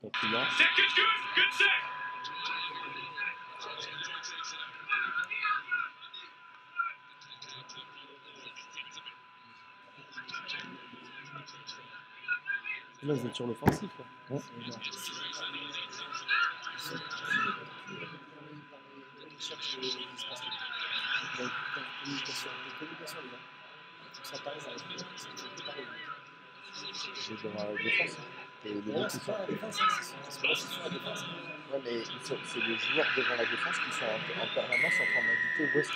pas plus là. Là, vous êtes sur l'offensif. Ouais. Ils cherchent l'espace. Communication, les gars. Ça paraît, ça paraît. J'ai dans la défense. Et les mecs qui sont. La défense, c'est sur la défense. Ouais, mais c'est les joueurs devant la défense qui sont en permanence en train d'indiquer où est-ce